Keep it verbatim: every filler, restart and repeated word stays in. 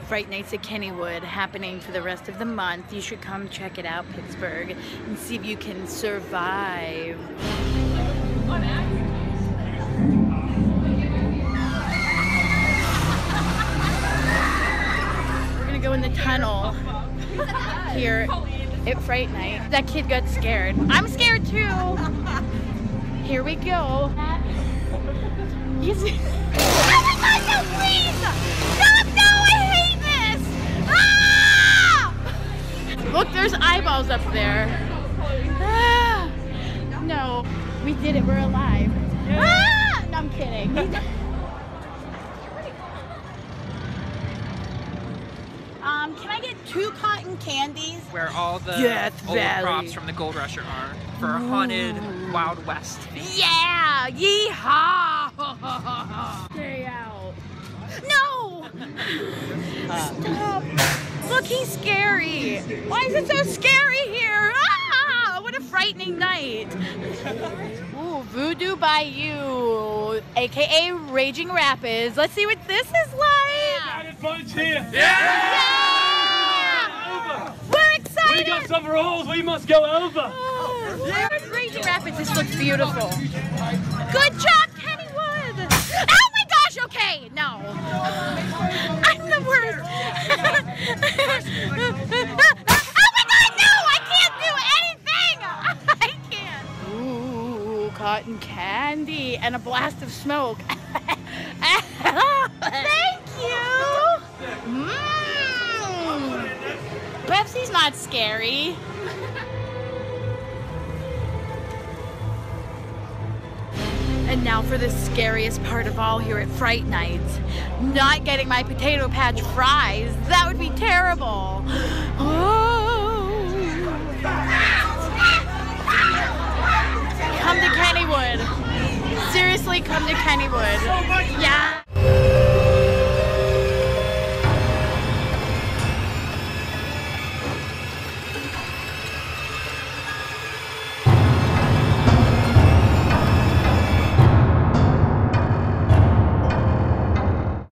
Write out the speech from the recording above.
Fright Nights at Kennywood happening for the rest of the month. You should come check it out, Pittsburgh, and see if you can survive. We're gonna go in the tunnel here at Fright Night. That kid got scared. I'm scared too. Here we go. Yes. Oh my God, no, please! Stop, no, I hate this! Ah! Look, there's eyeballs up there. Ah! No, we did it, we're alive. Ah! No, I'm kidding. Um, can I get two cotton candies? Where all the Death old Valley. props from the Gold Rush are for a haunted Wild West theme. Yeah! Yeehaw! Stay out. No! Stop! Look, he's scary. Why is it so scary here? Ah! What a frightening night. Ooh, Voodoo Bayou, aka Raging Rapids. Let's see what this is like. Here. Yeah! We're excited! We got some rules, we must go over! Raging Rapids, this looks beautiful. Good job, Kennywood! Oh my gosh, okay, no. I'm the worst. Oh my God, no, I can't do anything! I can't. Ooh, cotton candy and a blast of smoke. Thank you! Mmm! Pepsi's not scary. And now for the scariest part of all here at Fright Nights. Not getting my potato patch fries. That would be terrible. Oh. Come to Kennywood. Seriously, come to Kennywood. Yeah.